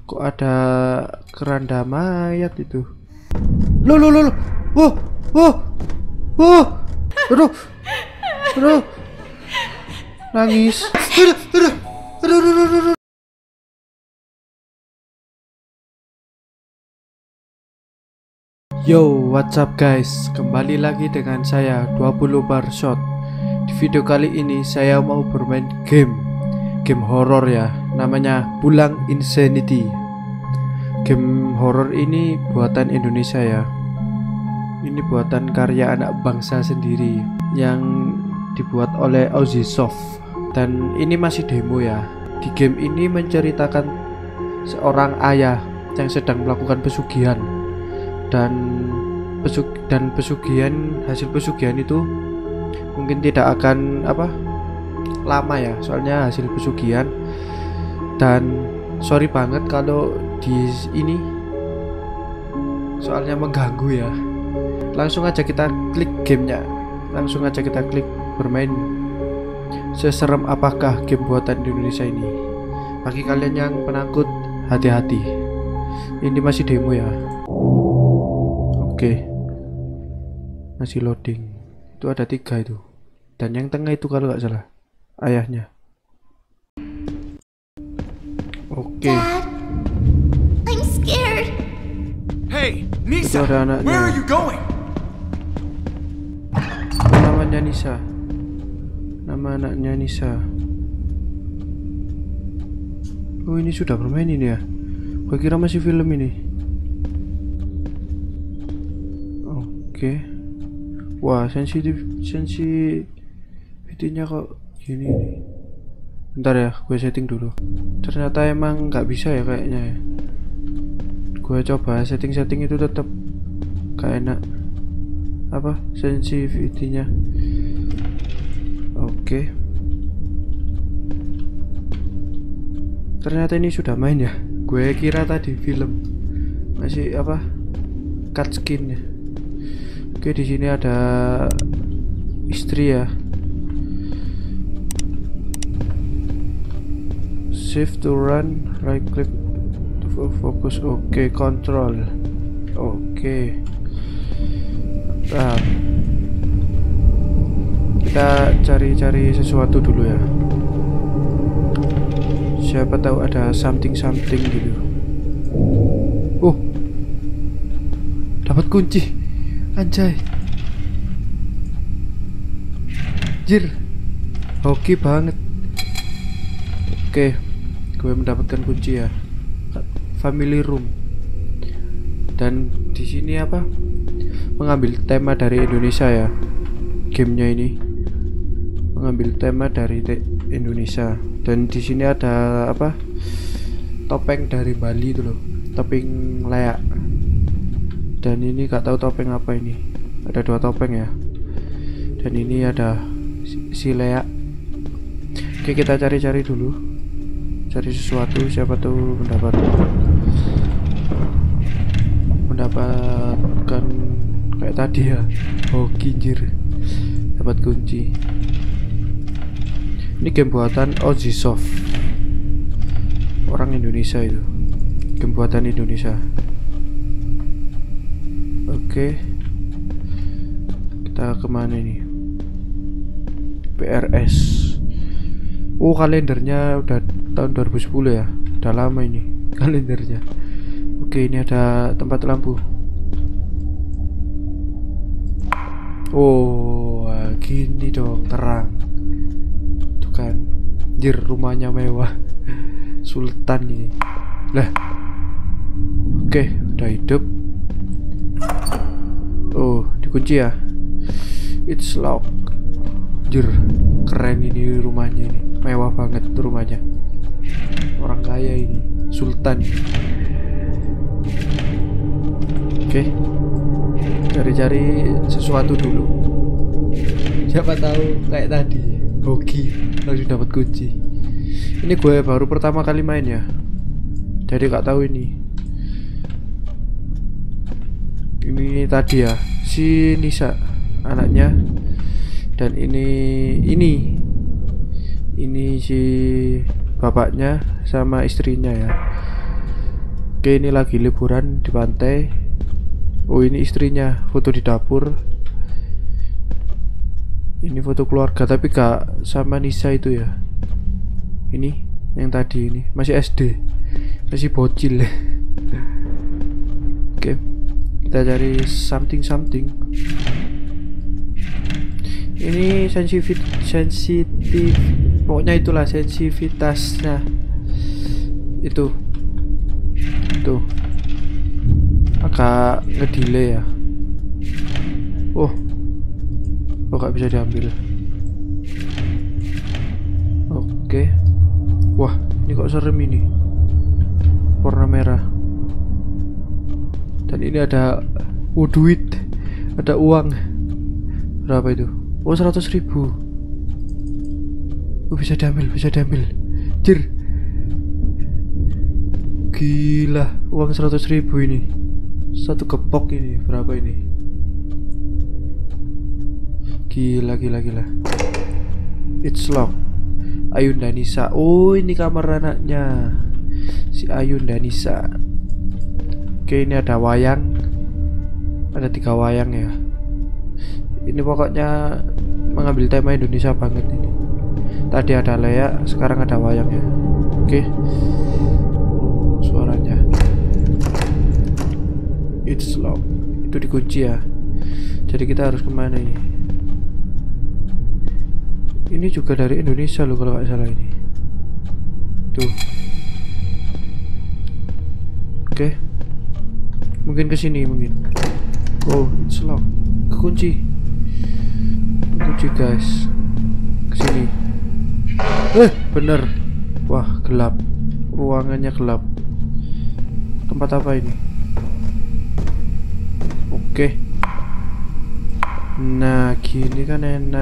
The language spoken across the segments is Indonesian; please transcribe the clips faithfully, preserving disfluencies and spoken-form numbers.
Kok ada keranda mayat itu? Loh loh loh loh. Wah, wah, wah. Aduh, aduh, nangis. Aduh, aduh, aduh, aduh, aduh, aduh. Yo, what's up guys? Kembali lagi dengan saya dua puluh bar shot. Di video kali ini saya mau bermain game Game horror ya, namanya Pulang Insanity. Game horror ini buatan Indonesia ya. Ini buatan karya anak bangsa sendiri yang dibuat oleh Ozisoft. Dan ini masih demo ya. Di game ini menceritakan seorang ayah yang sedang melakukan pesugihan. Dan pesug dan pesugihan hasil pesugihan itu mungkin tidak akan apa lama ya, soalnya hasil pesugihan. Dan sorry banget kalau di ini soalnya mengganggu ya. Langsung aja kita klik gamenya, langsung aja kita klik bermain. Seserem apakah game buatan Indonesia ini? Bagi kalian yang penakut, hati-hati, ini masih demo ya. Oke, masih loading. Itu ada tiga itu, dan yang tengah itu kalau nggak salah ayahnya. Oke. Dad, I'm scared. Hey, Nisa, Itu ada anaknya. where are you going? Namanya Nisa. Nama anaknya Nisa. Oh, ini sudah bermain ini ya. Gua kira masih film ini. Oke. Wah, sensitif sensitivity-nya kok gini nih. Bentar ya, gue setting dulu. Ternyata emang nggak bisa ya kayaknya ya. Gue coba setting-setting itu tetap gak enak. Apa sensitivity-nya? Oke. Ternyata ini sudah main ya. Gue kira tadi film. Masih apa? Cutscene ya. Oke, di sini ada istri ya. Shift to run, right click to focus. Oke, control. Oke. Nah, kita cari-cari sesuatu dulu ya. Siapa tahu ada something-something gitu. Oh, dapat kunci. Anjay, jir, hoki banget. Oke, gue mendapatkan kunci ya, family room. Dan di sini apa? Mengambil tema dari Indonesia ya. Gamenya ini mengambil tema dari Indonesia. Dan di sini ada apa? Topeng dari Bali itu loh, topeng leak. Dan ini gak tahu topeng apa ini. Ada dua topeng ya. Dan ini ada si, si leak. Oke, kita cari-cari dulu. Cari sesuatu, siapa tuh mendapat mendapatkan kayak tadi ya. Oh, kinjir. Dapat kunci. Ini game buatan Ozisoft. Orang Indonesia itu. Game buatan Indonesia. Oke, kita kemana ini? P R S. Oh, kalendernya udah tahun dua ribu sepuluh ya. Udah lama ini kalendernya. Oke, ini ada tempat lampu. Oh, gini dong, terang. Tuh kan, jir, rumahnya mewah. Sultan ini. Lah. Oke, udah hidup. Oh, dikunci ya. It's locked. Jir, keren ini rumahnya ini. Mewah banget rumahnya. Orang kaya ini, sultan. Oke. Cari-cari sesuatu dulu. Siapa tahu kayak tadi, hoki langsung dapat kunci. Ini gue baru pertama kali main ya. Jadi gak tahu ini. Ini tadi ya, si Nisa anaknya. Dan ini ini ini si bapaknya sama istrinya ya. Oke, ini lagi liburan di pantai. Oh, ini istrinya foto di dapur. Ini foto keluarga tapi gak sama Nisa itu ya. Ini yang tadi ini masih S D, masih bocil. Oke, kita cari something something. Ini sensitif sensitif pokoknya itulah sensitivitasnya itu tuh agak ngedelay ya. Oh, oh gak bisa diambil. Oke, wah ini kok serem ini, warna merah. Dan ini ada oh, duit, ada uang. Berapa itu? Oh, seratus ribu. Oh, bisa diambil, bisa diambil. Jir, gila, uang seratus ribu ini. Satu kepok ini berapa ini? Gila, gila, gila. It's locked. Ayunda Nisa. Oh, ini kamar anaknya si Ayunda Nisa. Oke, ini ada wayang. Ada tiga wayang ya. Ini pokoknya mengambil tema Indonesia banget ini. Tadi ada Lea, sekarang ada wayang ya. Oke. Suaranya. It's locked. Itu dikunci ya. Jadi kita harus kemana ini? Ini juga dari Indonesia loh kalau nggak salah ini. Tuh. Oke. Mungkin kesini mungkin. Oh, it's locked. Kekunci. Kunci guys. Kesini. Eh, bener. Wah, gelap. Ruangannya gelap. Tempat apa ini? Oke. Nah, gini kan enak.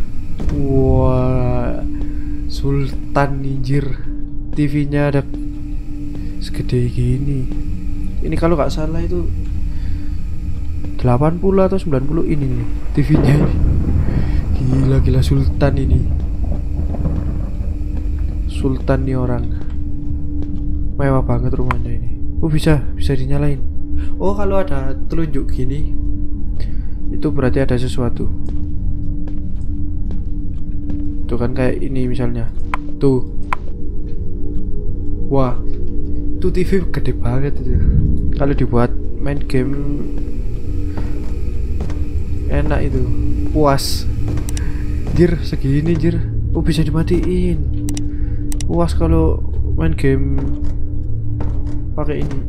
Wah, Sultan ninjir. T V-nya ada segede gini. Ini kalau nggak salah itu delapan puluh atau sembilan puluh ini nih T V-nya ini. Gila, gila Sultan ini. Sultan nih orang. Mewah banget rumahnya ini. Oh, bisa bisa dinyalain. Oh, kalau ada telunjuk gini itu berarti ada sesuatu. Tuh kan kayak ini misalnya. Tuh. Wah, tuh T V gede banget itu. Kalau dibuat main game enak itu. Puas. Jir, segini jir. Oh, bisa dimatiin. Puas kalau main game pakai ini.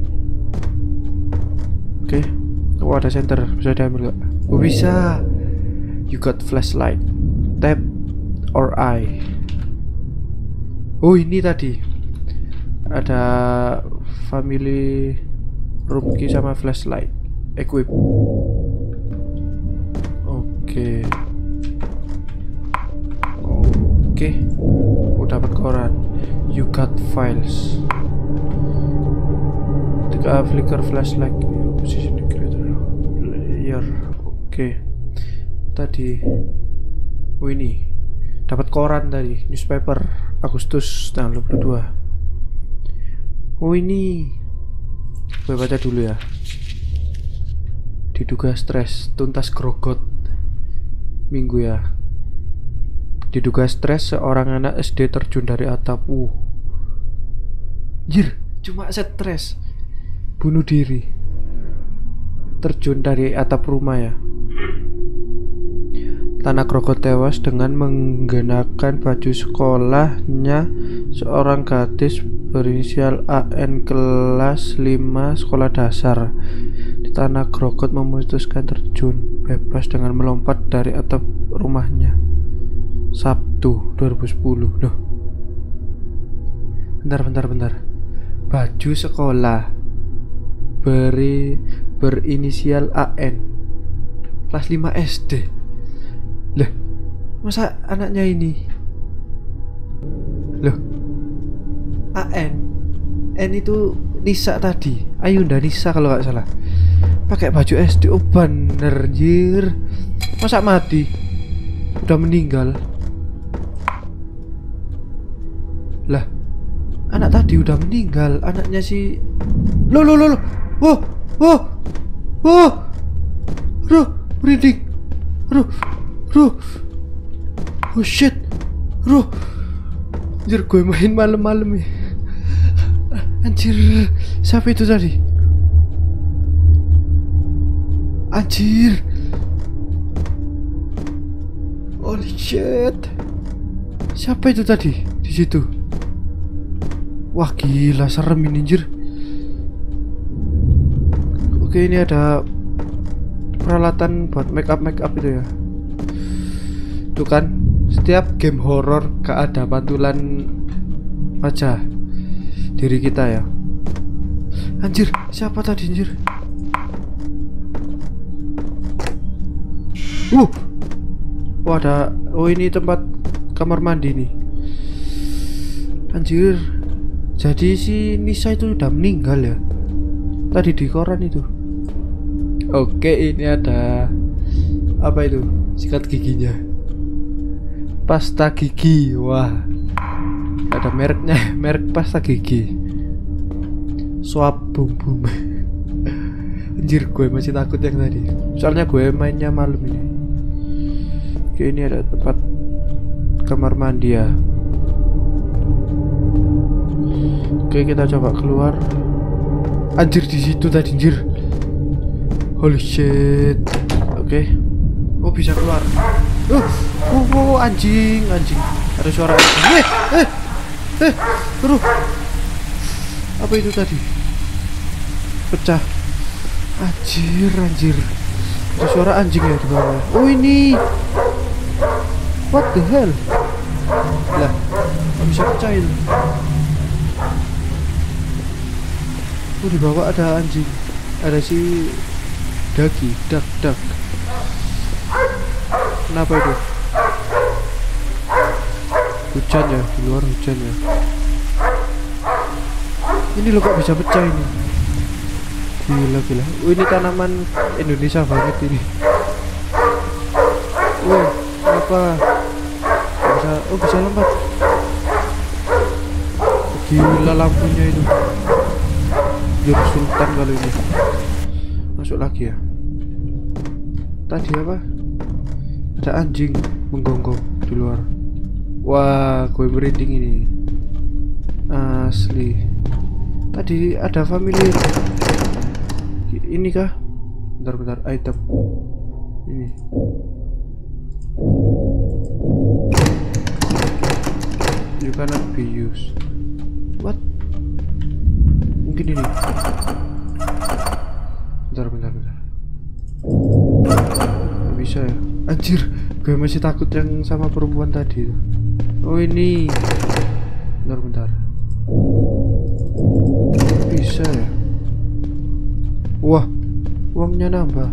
Oke. Oh, ada center, bisa diambil gak? Oh, bisa. You got flashlight. Tap or I. Oh, ini tadi ada family room key sama flashlight. Equip. Oke. Oke. Oh, dapat koran. You got files. Ketika flicker flashlight position creator layer. Oke. Tadi oh, ini dapat koran tadi, newspaper Agustus tanggal dua puluh dua. Oh, ini gue baca dulu ya. Diduga stres, tuntas grogot. Minggu ya. Diduga stres, seorang anak S D terjun dari atap. Uh. Jir, cuma stres. Bunuh diri. Terjun dari atap rumah ya. Tanah Grogot tewas dengan menggunakan baju sekolahnya. Seorang gadis berinisial A N kelas lima sekolah dasar di Tanah Grogot memutuskan terjun bebas dengan melompat dari atap rumahnya. Sabtu dua ribu sepuluh. Loh. Bentar, bentar, bentar. Baju sekolah beri berinisial A N kelas lima S D. Loh, masa anaknya ini? Loh, A N N itu Nisa tadi, Ayunda Nisa kalau nggak salah. Pakai baju S D. Oh, bener jir. Masa mati? Udah meninggal. Lah, anak tadi udah meninggal. Anaknya si Lo lo lo lo. Wah, wah, wah. Aduh, merinding. Aduh, aduh. Oh shit. Aduh. Anjir, gue main malam-malam ya. Anjir, siapa itu tadi? Anjir. Holy shit. Siapa itu tadi di situ? Wah, gila serem ini anjir. Oke, ini ada peralatan buat make up make up itu ya. Tuh kan, setiap game horror gak ada pantulan wajah diri kita ya. Anjir, siapa tadi anjir? Uh, oh ada, oh ini tempat kamar mandi nih. Anjir, jadi si Nisa itu udah meninggal ya? Tadi di koran itu. Oke, ini ada apa itu? Sikat giginya. Pasta gigi. Wah, ada mereknya, merek pasta gigi. Swab boom boom. Anjir, gue masih takut yang tadi. Soalnya gue mainnya malam ini. Oke, ini ada tempat kamar mandi ya. Oke, kita coba keluar. Anjir, di situ tadi anjir. Holy shit. Oke. Oh, bisa keluar. Uh, oh, oh, anjing, anjing. Ada suara anjing. Eh, eh, eh, aduh. Apa itu tadi? Pecah. Anjir, anjir. Ada suara anjing ya di bawah. Oh, ini. What the hell? Lah, nggak bisa pecah itu. Oh, di bawah ada anjing. Ada si Daki, dak, dak. Kenapa itu? Hujan ya, di luar hujan ya. Ini loh kok bisa pecah ini. Gila, gila. Oh, ini tanaman Indonesia banget ini. Oh, apa? Bisa, oh bisa lompat. Gila lampunya itu. Jurus sultan kalau ini. Masuk lagi ya. Tadi apa? Ada anjing menggonggong di luar. Wah, gue merinding ini. Asli. Tadi ada familiar. Ini kah? Bentar-bentar, item. Ini. You cannot be used. What? Mungkin ini. Bentar, bentar, bentar. Gak bisa ya? Anjir, gue masih takut yang sama perempuan tadi. Oh, ini. Bentar, bentar. Bisa ya? Wah, uangnya nambah.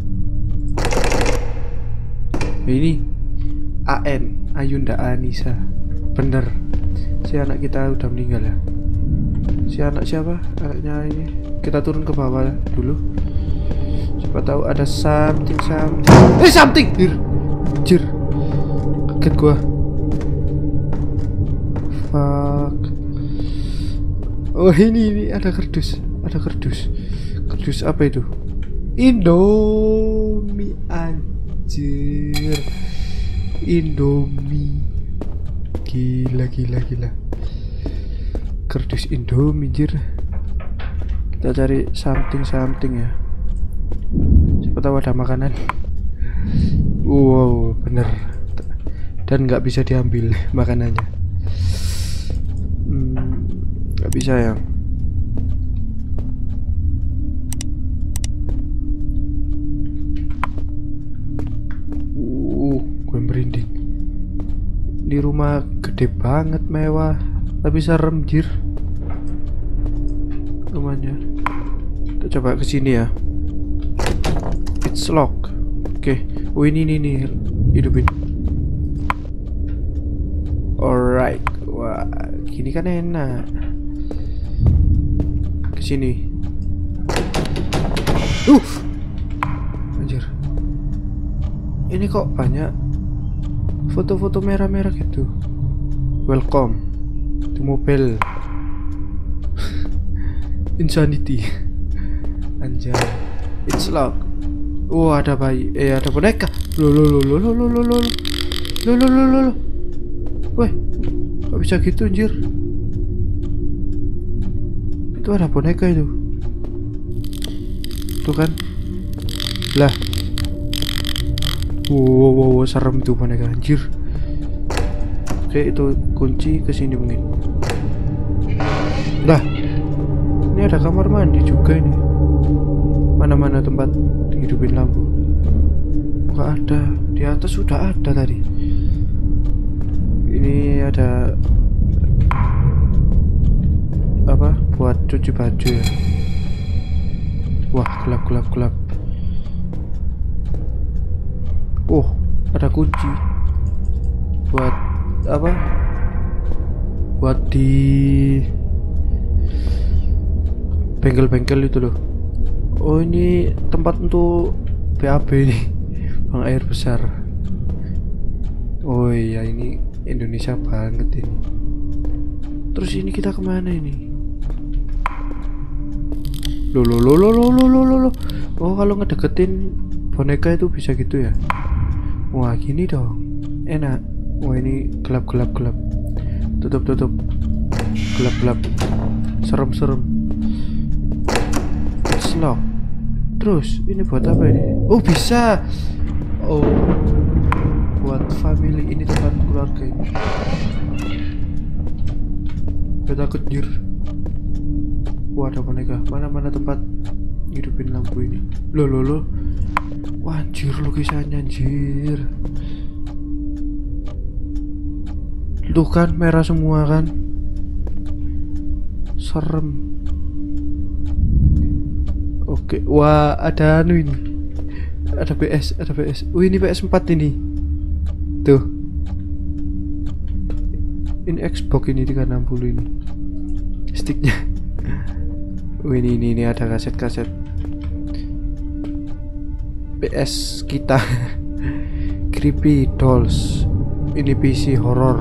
Ini A N, Ayunda Anissa. Bener, si anak kita udah meninggal ya. Si anak siapa? Anaknya ini. Kita turun ke bawah dulu. Siapa tahu ada something something. Eh, something. Anjir. Kaget gua. Fuck. Oh, ini ini ada kardus. Ada kardus. Kardus apa itu? Indomie, anjir. Indomie. Gila, gila, gila. Kardus Indomie, anjir. Kita cari something something ya. Siapa tahu ada makanan. Wow, bener. Dan nggak bisa diambil makanannya. Hmm, nggak bisa ya. Uh, gue merinding. Di rumah gede banget, mewah, tapi serem, jir. Rumahnya. Kita coba ke sini ya. It's lock. Oke. Okay. Oh, ini nih nih hidupin. Alright. Wah, gini kan enak. Ke sini. Uh. Anjir. Ini kok banyak foto-foto merah-merah gitu. Welcome to mobile. Insanity. Anjay. It's locked. Oh, ada bayi. Eh, ada boneka. Lo lo lo lo lo lo lo lo lo lo lo lo. Weh, kok bisa gitu anjir? Itu ada boneka itu. Tuh kan. Lah. Wow, wow, wow, serem tuh boneka anjir. Oke, itu kunci ke sini mungkin. Lah. Ini ada kamar mandi juga ini. Mana-mana tempat hidupin lampu. Nggak ada. Di atas sudah ada tadi. Ini ada apa? Buat cuci baju ya. Wah, gelap gelap gelap. Oh, ada kunci. Buat apa? Buat di bengkel-bengkel itu loh. Oh, ini tempat untuk B A B nih. Buang air besar. Oh iya, ini Indonesia banget ini. Terus ini kita kemana ini? Loh loh loh loh loh loh loh loh. Oh, kalau ngedeketin boneka itu bisa gitu ya? Wah, gini dong. Enak. Wah, ini gelap gelap gelap. Tutup tutup. Gelap gelap. Serem serem. Slow. Terus ini buat apa ini? Oh, bisa. Oh, buat family, ini tempat keluarga ini. Gak takut jir. Wah, ada boneka. Mana-mana tempat hidupin lampu ini. Loh loh loh. Wah, anjir lukisannya anjir. Tuh kan merah semua kan. Serem. Oke, wah ada anu ini. Ada P S, ada P S. Oh, ini P S empat ini. Tuh. Ini Xbox ini tiga enam puluh ini. Sticknya. Oh, ini ini ini ada kaset-kaset P S kita. Creepy Dolls. Ini P C horror.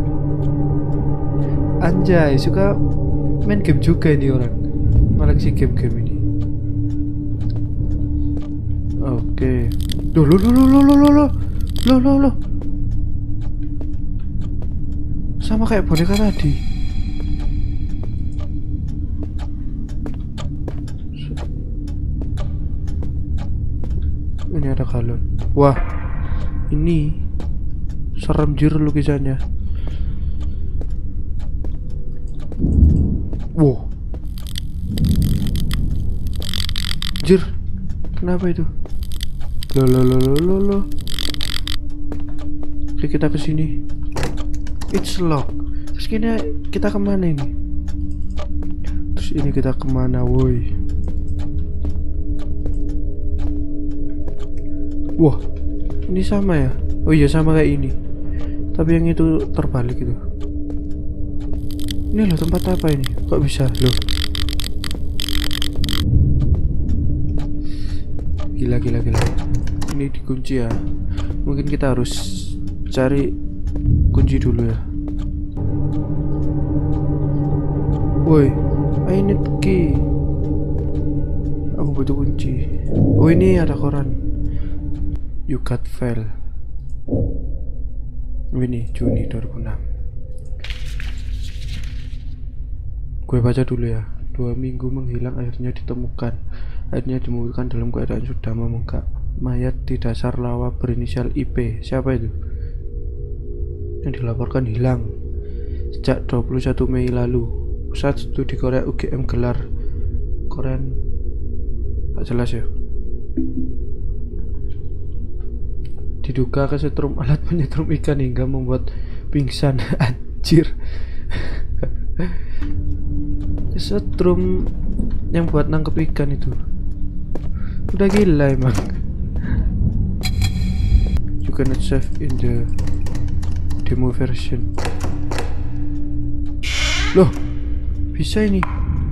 Anjay, suka main game juga ini orang. Koleksi game-game ini. Oke. Loh loh loh loh loh loh loh loh loh loh. Sama kayak boneka tadi. Ini ada galon. Wah, ini serem jir lukisannya. Wow, jir, kenapa itu? Loh loh loh loh loh loh. Oke, kita ke sini. It's locked. Terus kini kita kemana ini? Terus ini kita kemana, woi? Wah, ini sama ya? Oh iya, sama kayak ini. Tapi yang itu terbalik itu. Ini loh, tempat apa ini? Kok bisa loh? Gila gila gila. Ini dikunci ya. Mungkin kita harus cari kunci dulu ya. Woi, I need key. Aku butuh kunci. Oh, ini ada koran. You got fail. Ini Juni dua ribu enam. Gue baca dulu ya. Dua minggu menghilang, akhirnya ditemukan. Akhirnya ditemukan dalam keadaan sudah membengkak. Mayat di dasar lawa berinisial I P. Siapa itu? Yang dilaporkan hilang sejak dua puluh satu Mei lalu. Pusat studi Korea U G M gelar Korean. Gak jelas ya. Diduga kesetrum alat penyetrum ikan hingga membuat pingsan. Anjir. Kesetrum yang buat nangkep ikan itu. Udah gila emang. You cannot save in the demo version. Loh, bisa ini.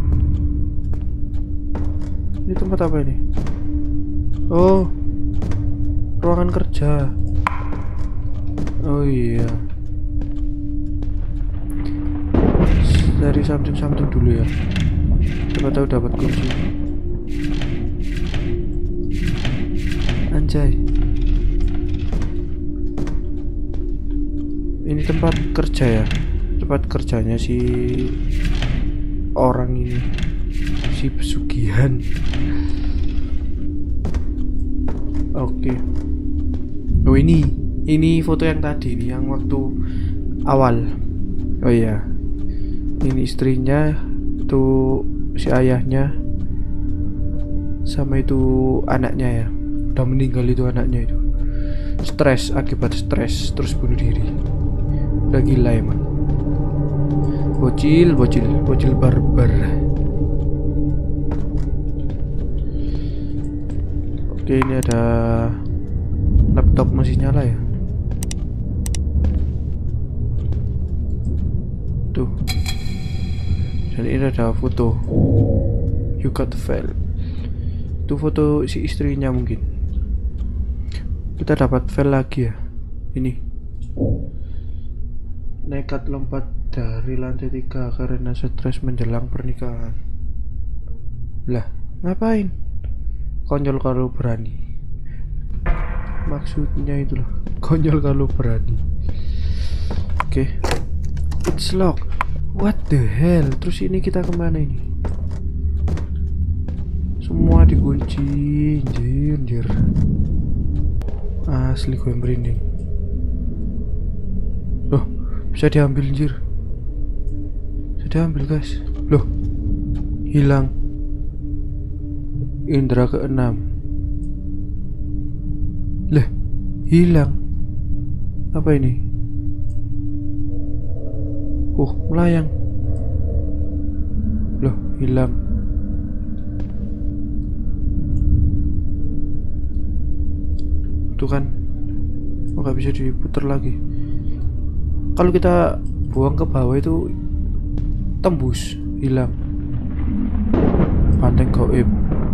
Ini tempat apa ini? Oh, ruangan kerja. Oh iya. Dari something-something dulu ya. Siapa tahu dapat kunci. Anjay. Ini tempat kerja ya. Tempat kerjanya si orang ini, si pesugihan. Oke. Oh ini, ini foto yang tadi nih, yang waktu awal. Oh iya, ini istrinya, itu si ayahnya, sama itu anaknya ya. Udah meninggal itu anaknya itu. Stres, akibat stres terus bunuh diri. Udah gila emang. Bocil, bocil, bocil barbar. Oke, ini ada laptop masih nyala ya. Tuh. Dan ini ada foto. You got the file. Itu foto si istrinya mungkin. Kita dapat file lagi ya. Ini. Nekat lompat dari lantai tiga karena stres menjelang pernikahan. Lah, ngapain? Konyol kalau berani. Maksudnya itu loh. Konyol kalau berani. Oke. Okay. It's locked. What the hell? Terus ini kita kemana ini? Semua dikunci. Anjir, anjir. Asli gue merinding. Loh, bisa diambil anjir. Bisa diambil guys. Loh, hilang. Indra keenam. Lah, hilang. Apa ini? Uh, melayang. Loh, hilang. Tuh kan. Oh, nggak bisa diputar lagi. Kalau kita buang ke bawah itu tembus, hilang. Banteng gaib.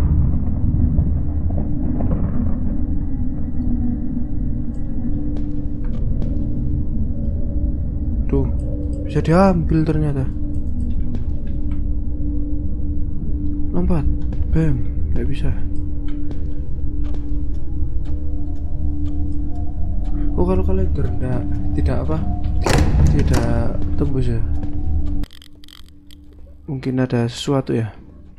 Tuh, bisa diambil ternyata. Lompat. Bam, nggak bisa. Oh, kalau kalian tidak tidak apa? Tidak tembus ya. Mungkin ada sesuatu ya.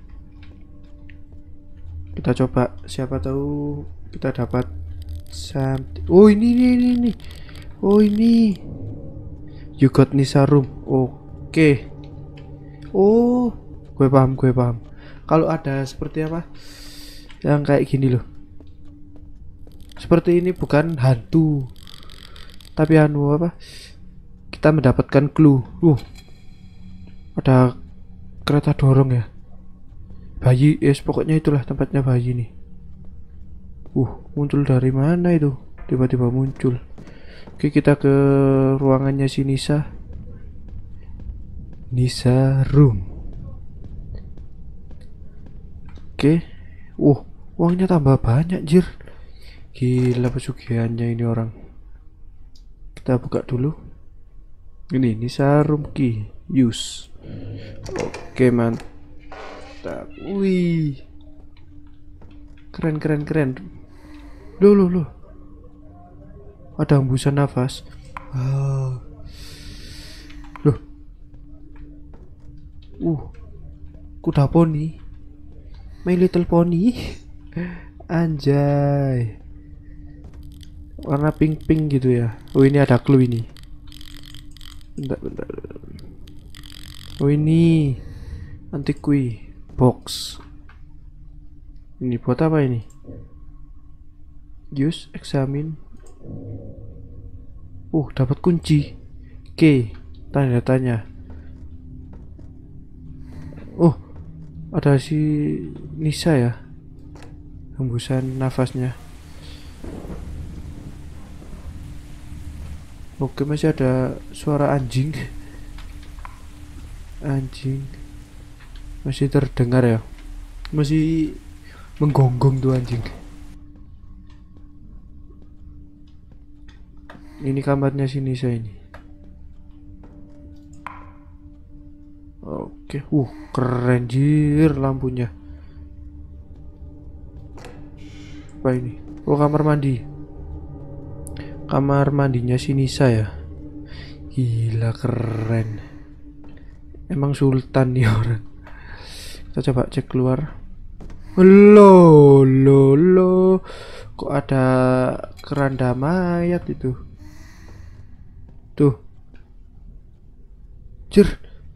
Kita coba, siapa tahu kita dapat something. Oh, ini ini ini. ini. Oh, ini. You got Nisa room. Oke. Okay. Oh, gue paham, gue paham. Kalau ada seperti apa? Yang kayak gini loh. Seperti ini bukan hantu. Tapi anu apa? Kita mendapatkan clue. Uh. Ada kereta dorong ya. Bayi, yes, pokoknya itulah tempatnya bayi nih. Uh, muncul dari mana itu? Tiba-tiba muncul. Oke, kita ke ruangannya si Nisa. Nisa room. Oke. Uh, uangnya tambah banyak, jir. Gila pesugihannya ini orang. Kita buka dulu. Ini Nisa room key use. Oke, mantap. Wih. Keren keren keren. Loh loh loh. Ada hembusan nafas. Ah. Loh. Uh. Kuda poni. My Little Pony. Anjay. Warna pink-pink gitu ya. Oh, ini ada clue ini. Bentar, bentar. Oh, ini antiquity box. Ini buat apa ini? Use, examine. Uh, dapat kunci. Oke, tanda tanya. Oh, ada si Nisa ya. Hembusan nafasnya. Oke, masih ada suara anjing. Anjing masih terdengar ya. Masih menggonggong tuh anjing. Ini kamarnya si Nisa ini. Oke, uh, keren jir lampunya. Apa ini? Oh, kamar mandi. Kamar mandinya si Nisa ya. Gila keren. Emang sultan nih orang. Kita coba cek keluar. Loh, loh, loh. Kok ada keranda mayat itu? Tuh. Jir.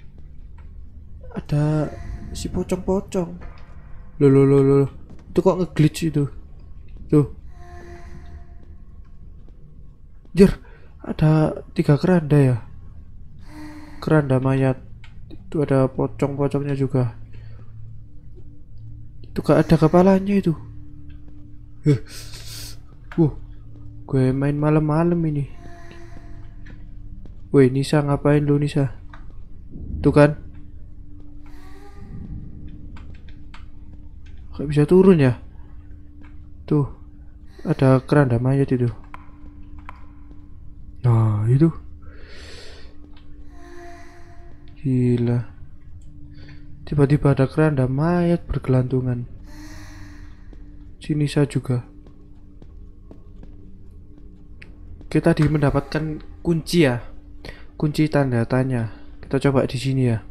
Ada si pocong-pocong. Loh, loh, loh, loh. Itu kok nge-glitch itu? Tuh. Jir, ada tiga keranda ya. Keranda mayat. Itu ada pocong-pocongnya juga. Itu gak ada kepalanya itu. Huh. Uh, gue main malam-malam ini. Woi, Nisa ngapain lu Nisa? Tuh kan. Gak bisa turun ya? Tuh, ada keranda mayat itu. Nah, itu. Gila. Tiba-tiba ada keranda mayat bergelantungan. Si Nisa juga. Kita tadi mendapatkan kunci ya. Kunci tanda tanya. Kita coba di sini ya.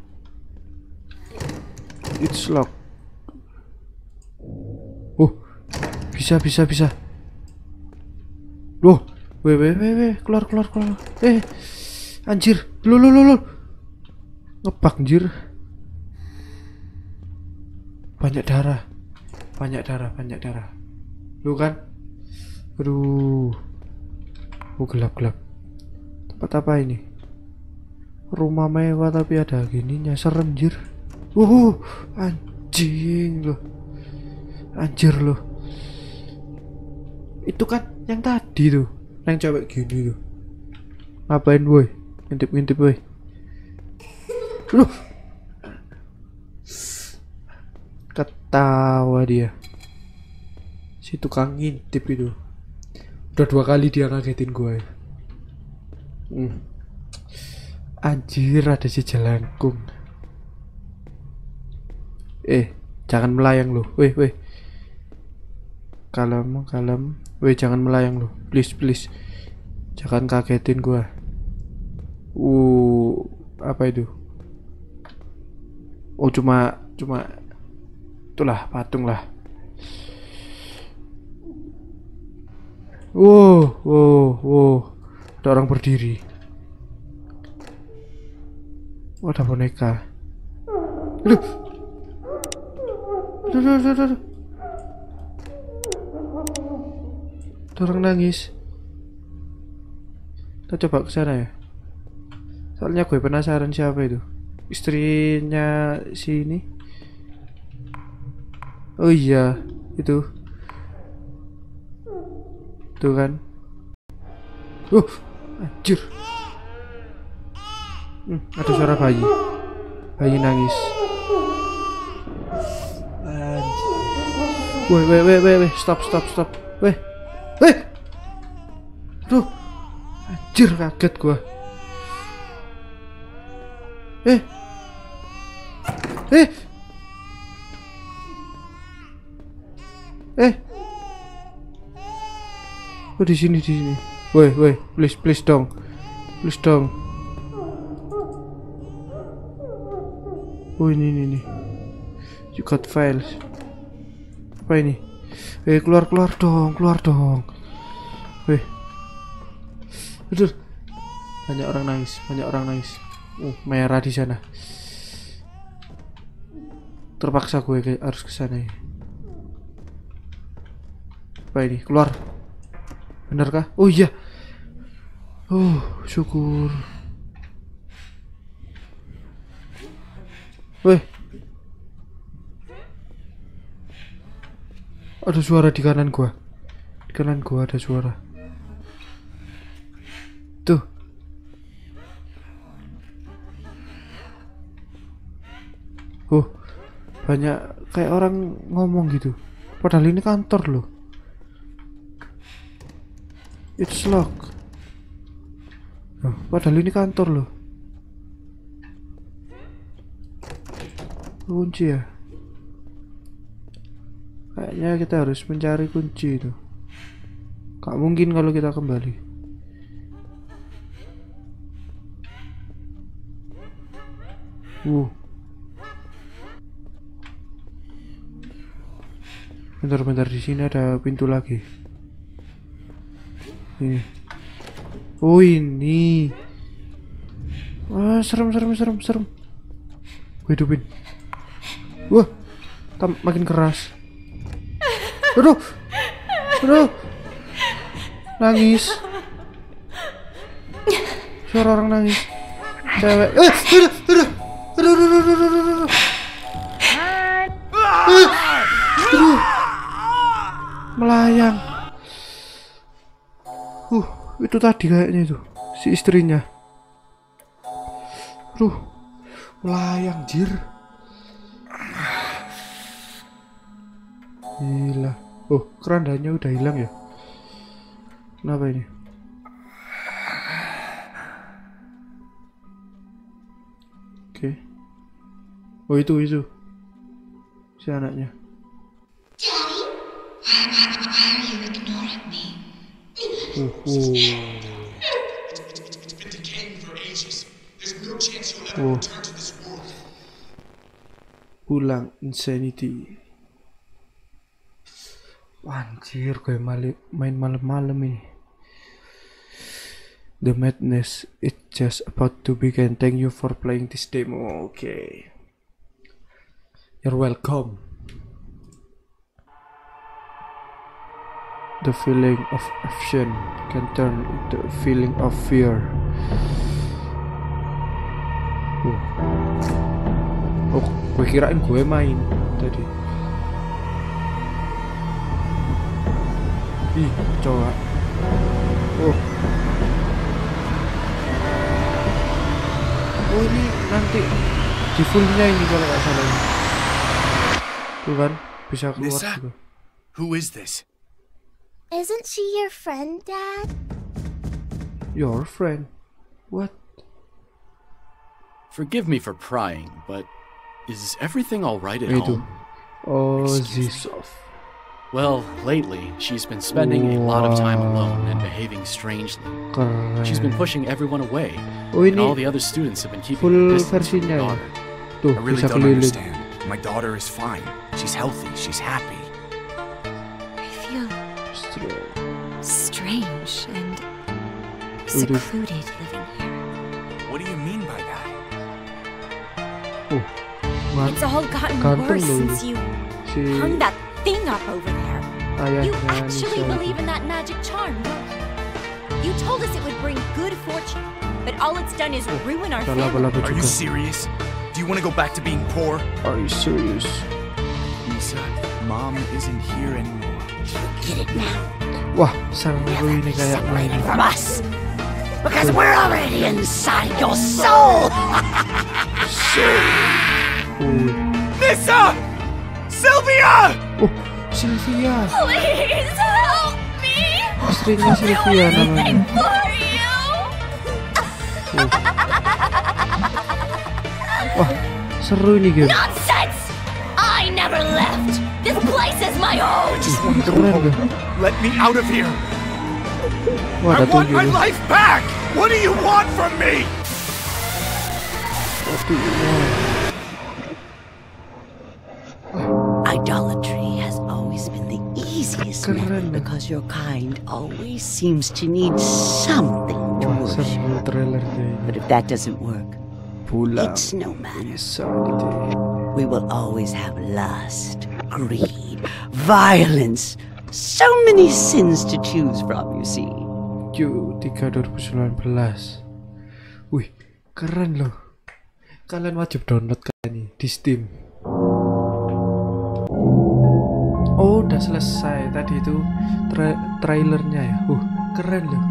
It's locked. Oh, bisa bisa bisa. Loh, weh weh weh weh, keluar keluar keluar. Eh, anjir, lo lo lo lo. Ngepak anjir. Banyak darah, banyak darah, banyak darah. Lu kan? Aduh, oh gelap gelap. Tempat apa ini? Rumah mewah tapi ada gininya, serem anjir. Uh, anjing loh. Anjir loh. Itu kan yang tadi tuh, yang cewek gini tuh. Ngapain woi? Ngintip-ngintip woi. Loh. Ketawa dia. Si tukang ngintip itu. Udah dua kali dia ngagetin gue. Hmm. Anjir, ada si jelangkung. Eh, jangan melayang loh. Weh, weh. Kalem, kalem. Weh, jangan melayang loh. Please, please. Jangan kagetin gua. Uh, apa itu? Oh, cuma cuma itulah patung lah. Wow, wow, wow. Ada orang berdiri. Oh, ada boneka. Aduh. Aduh, aduh, aduh, aduh. Ada orang nangis. Kita coba ke sana ya. Soalnya gue penasaran siapa itu. Istrinya si ini. Oh iya, itu. Tuh kan. Uh, anjir. Hmm, ada suara bayi. Bayi nangis. Anjir. Woi, woi, woi, woi, stop, stop, stop. Weh. Weh. Tuh. Anjir, kaget gua. Eh. Eh. Eh. Oh, di sini, di sini. Woi, woi, please, please dong. Please dong. Oh, ini, ini, ini. You got files. Apa ini? Eh, keluar, keluar dong, keluar dong. Weh. Aduh. Banyak orang nangis, banyak orang nangis. Uh, merah di sana. Terpaksa gue ke, harus ke sana ya. Apa ini? Keluar. Benarkah? Oh iya. Oh, syukur. Weh. Ada suara di kanan gua. Di kanan gua ada suara. Tuh. Oh, banyak kayak orang ngomong gitu. Padahal ini kantor loh. It's locked. Oh, padahal ini kantor loh. Kunci ya. Kayaknya kita harus mencari kunci itu. Gak mungkin kalau kita kembali. Uh. Bentar-bentar, di sini ada pintu lagi. Ini. Oh ini. Ah, serem serem serem serem. Gue hidupin. Wah, tam makin keras. Aduh, aduh, nangis. Suara orang nangis. Cewek. Eh, aduh, aduh, aduh, aduh, aduh, aduh, aduh. Eh, aduh, melayang. Uh, itu tadi kayaknya itu si istrinya. Aduh, melayang jir. Gila. Oh, kerandanya udah hilang ya? Kenapa ini? Oke. Oh itu itu si anaknya. Uh, uh. Oh. Pulang Insanity. Anjir, gue mali, main malam-malam ini. The madness is just about to begin. Thank you for playing this demo. Okay, you're welcome. The feeling of action can turn into a feeling of fear. Oh, oh gue kirain gue main tadi. Ih, coba. Oh. Oh ini nanti di fullnya ini kalau nggak salah. Tuh kan bisa keluar Nissa? juga. Who is this? Isn't she your friend, Dad? Your friend? What? Forgive me for prying, but is everything all right at Itu. home? Oh, Excuse Zisof. Well, lately, she's been spending a lot of time alone and behaving strangely. Keren. She's been pushing everyone away, Oh and ini all the other students have been keeping full her distance from versinya her ya. daughter. Tuh I really bisa don't keliling. understand. My daughter is fine. She's healthy. She's happy. I feel strange and Udah. secluded living here. What do you mean by that? Oh, man, It's all gotten Ganteng worse loh since you si hung that thing up over there. You ayahnya actually Nisa. believe in that magic charm, don't you? You told us it would bring good fortune, but all it's done is ruin our Ada family. laba-laba Are you juga. serious? Do you want to go back to being poor? Are you serious? Nisa, Mom isn't here anymore. Get it now. Wah, seru ini kayak main. From us. Because we're already inside your soul. Oh, Nissa! Sylvia! oh, Sylvia. Please help me! Istrinya Sylvia namanya. For you! Wah, seru ini game. Nonsense! I never left! This place is my home! I just want to go Keren home. gak? Let me out of here. Wah, I ada want my tuyul. life back! What do you want from me? Oh, tuyul. Idolatry has always been the easiest Keren. method because your kind always seems to need something to Wah, worship. seru trailer deh. But if that doesn't work, Pulang it's no matter. Insanity. We will always have lust, greed, violence. So many sins to choose from, you see. Q tiga dua ribu sembilan belas. Wih, keren loh. Kalian wajib download kalian ini di Steam. Oh, udah selesai tadi itu tra trailernya ya. Uh, keren loh.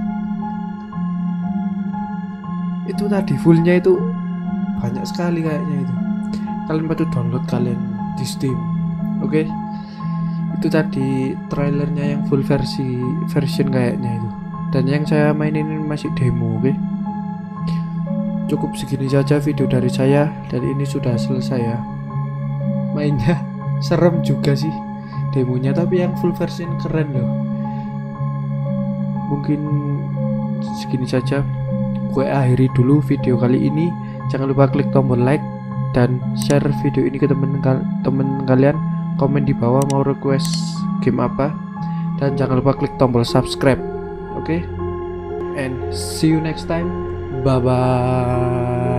Itu tadi fullnya itu banyak sekali kayaknya itu. Kalian patut download kalian di Steam. Oke. Okay? Itu tadi trailernya yang full versi version kayaknya itu. Dan yang saya mainin ini masih demo, oke. Okay? Cukup segini saja video dari saya dan ini sudah selesai ya. mainnya serem juga sih demonya, tapi yang full version keren loh. Mungkin segini saja, gue akhiri dulu video kali ini. Jangan lupa klik tombol like dan share video ini ke temen temen kalian. Komen di bawah mau request game apa, dan jangan lupa klik tombol subscribe. Oke, okay? And see you next time. Bye bye.